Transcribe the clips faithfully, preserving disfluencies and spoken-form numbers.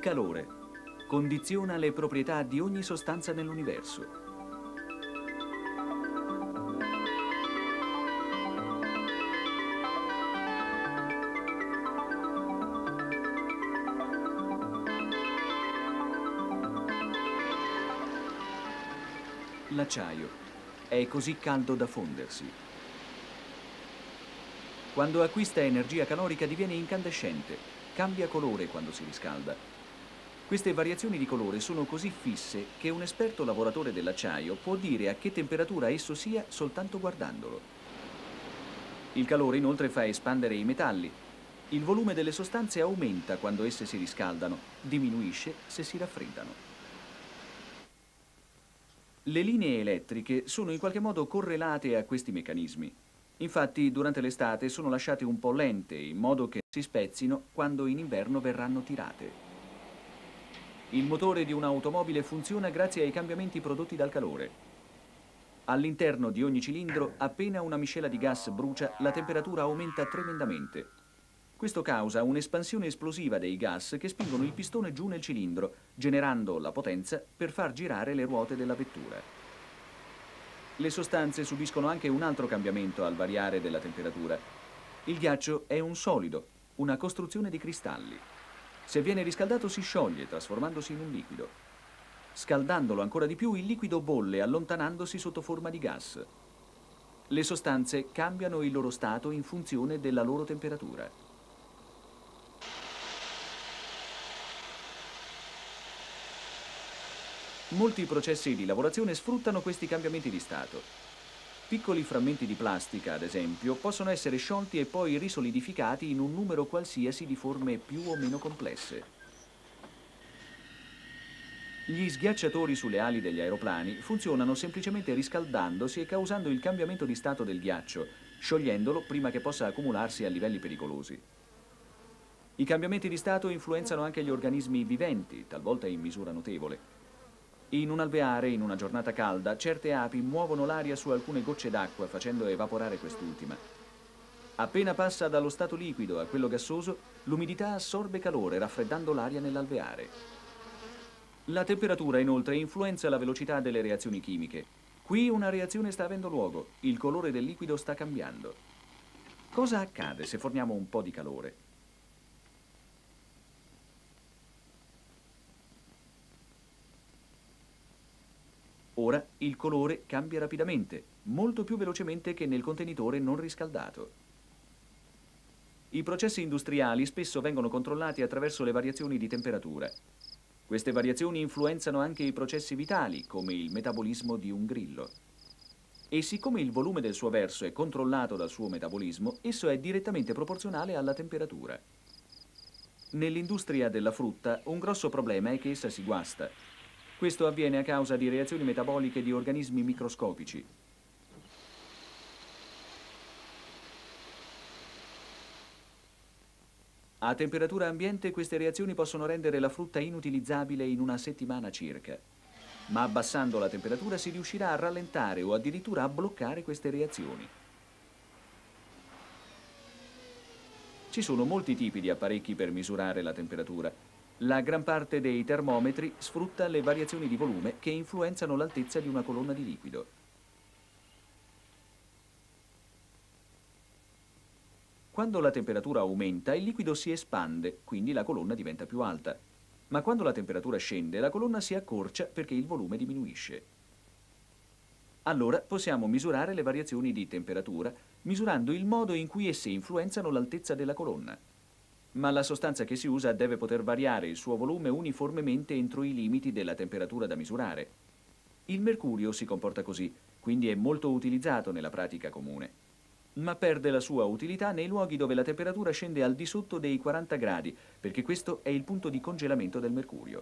calore condiziona le proprietà di ogni sostanza nell'universo. L'acciaio è così caldo da fondersi. Quando acquista energia calorica diviene incandescente, cambia colore quando si riscalda. Queste variazioni di colore sono così fisse che un esperto lavoratore dell'acciaio può dire a che temperatura esso sia soltanto guardandolo. Il calore inoltre fa espandere i metalli. Il volume delle sostanze aumenta quando esse si riscaldano, diminuisce se si raffreddano. Le linee elettriche sono in qualche modo correlate a questi meccanismi. Infatti, durante l'estate sono lasciate un po' lente, in modo che si spezzino quando in inverno verranno tirate. Il motore di un'automobile funziona grazie ai cambiamenti prodotti dal calore. All'interno di ogni cilindro, appena una miscela di gas brucia, la temperatura aumenta tremendamente. Questo causa un'espansione esplosiva dei gas che spingono il pistone giù nel cilindro, generando la potenza per far girare le ruote della vettura. Le sostanze subiscono anche un altro cambiamento al variare della temperatura. Il ghiaccio è un solido, una costruzione di cristalli. Se viene riscaldato si scioglie, trasformandosi in un liquido. Scaldandolo ancora di più, il liquido bolle, allontanandosi sotto forma di gas. Le sostanze cambiano il loro stato in funzione della loro temperatura. Molti processi di lavorazione sfruttano questi cambiamenti di stato. Piccoli frammenti di plastica, ad esempio, possono essere sciolti e poi risolidificati in un numero qualsiasi di forme più o meno complesse. Gli sghiacciatori sulle ali degli aeroplani funzionano semplicemente riscaldandosi e causando il cambiamento di stato del ghiaccio, sciogliendolo prima che possa accumularsi a livelli pericolosi. I cambiamenti di stato influenzano anche gli organismi viventi, talvolta in misura notevole. In un alveare, in una giornata calda, certe api muovono l'aria su alcune gocce d'acqua, facendo evaporare quest'ultima. Appena passa dallo stato liquido a quello gassoso, l'umidità assorbe calore, raffreddando l'aria nell'alveare. La temperatura, inoltre, influenza la velocità delle reazioni chimiche. Qui una reazione sta avendo luogo, il colore del liquido sta cambiando. Cosa accade se forniamo un po' di calore? Ora il colore cambia rapidamente, molto più velocemente che nel contenitore non riscaldato. I processi industriali spesso vengono controllati attraverso le variazioni di temperatura. Queste variazioni influenzano anche i processi vitali, come il metabolismo di un grillo. E siccome il volume del suo verso è controllato dal suo metabolismo, esso è direttamente proporzionale alla temperatura. Nell'industria della frutta, un grosso problema è che essa si guasta. Questo avviene a causa di reazioni metaboliche di organismi microscopici. A temperatura ambiente queste reazioni possono rendere la frutta inutilizzabile in una settimana circa. Ma abbassando la temperatura si riuscirà a rallentare o addirittura a bloccare queste reazioni. Ci sono molti tipi di apparecchi per misurare la temperatura. La gran parte dei termometri sfrutta le variazioni di volume che influenzano l'altezza di una colonna di liquido. Quando la temperatura aumenta, il liquido si espande, quindi la colonna diventa più alta. Ma quando la temperatura scende, la colonna si accorcia perché il volume diminuisce. Allora possiamo misurare le variazioni di temperatura, misurando il modo in cui esse influenzano l'altezza della colonna. Ma la sostanza che si usa deve poter variare il suo volume uniformemente entro i limiti della temperatura da misurare. Il mercurio si comporta così, quindi è molto utilizzato nella pratica comune. Ma perde la sua utilità nei luoghi dove la temperatura scende al di sotto dei quaranta gradi, perché questo è il punto di congelamento del mercurio.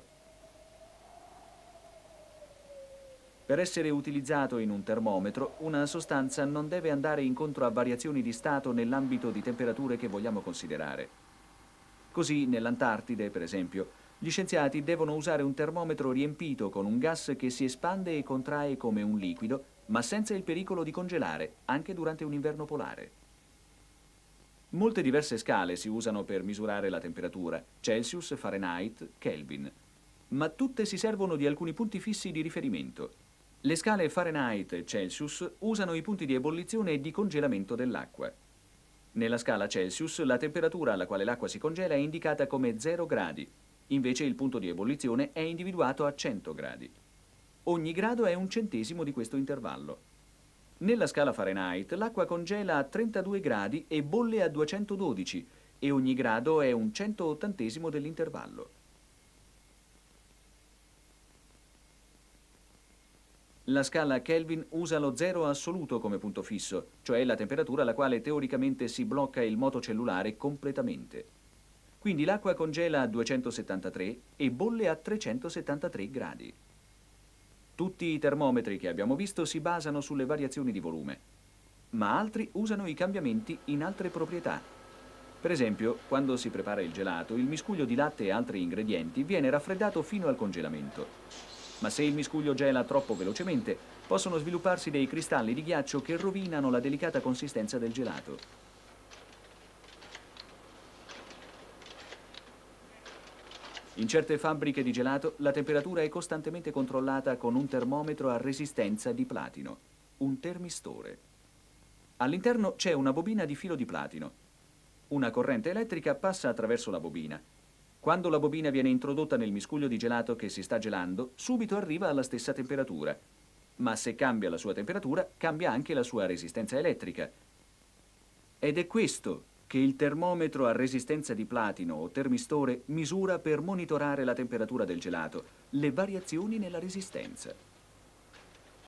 Per essere utilizzato in un termometro, una sostanza non deve andare incontro a variazioni di stato nell'ambito di temperature che vogliamo considerare. Così, nell'Antartide, per esempio, gli scienziati devono usare un termometro riempito con un gas che si espande e contrae come un liquido, ma senza il pericolo di congelare, anche durante un inverno polare. Molte diverse scale si usano per misurare la temperatura, Celsius, Fahrenheit, Kelvin, ma tutte si servono di alcuni punti fissi di riferimento. Le scale Fahrenheit e Celsius usano i punti di ebollizione e di congelamento dell'acqua. Nella scala Celsius la temperatura alla quale l'acqua si congela è indicata come zero gradi, invece il punto di ebollizione è individuato a cento gradi. Ogni grado è un centesimo di questo intervallo. Nella scala Fahrenheit l'acqua congela a trentadue gradi e bolle a duecentododici e ogni grado è un centottantesimo dell'intervallo. La scala Kelvin usa lo zero assoluto come punto fisso, cioè la temperatura alla quale teoricamente si blocca il moto cellulare completamente. Quindi l'acqua congela a duecentosettantatré e bolle a trecentosettantatré gradi. Tutti i termometri che abbiamo visto si basano sulle variazioni di volume, ma altri usano i cambiamenti in altre proprietà. Per esempio, quando si prepara il gelato, il miscuglio di latte e altri ingredienti viene raffreddato fino al congelamento. Ma se il miscuglio gela troppo velocemente, possono svilupparsi dei cristalli di ghiaccio che rovinano la delicata consistenza del gelato. In certe fabbriche di gelato la temperatura è costantemente controllata con un termometro a resistenza di platino, un termistore. All'interno c'è una bobina di filo di platino. Una corrente elettrica passa attraverso la bobina. Quando la bobina viene introdotta nel miscuglio di gelato che si sta gelando, subito arriva alla stessa temperatura. Ma se cambia la sua temperatura, cambia anche la sua resistenza elettrica. Ed è questo che il termometro a resistenza di platino o termistore misura per monitorare la temperatura del gelato, le variazioni nella resistenza.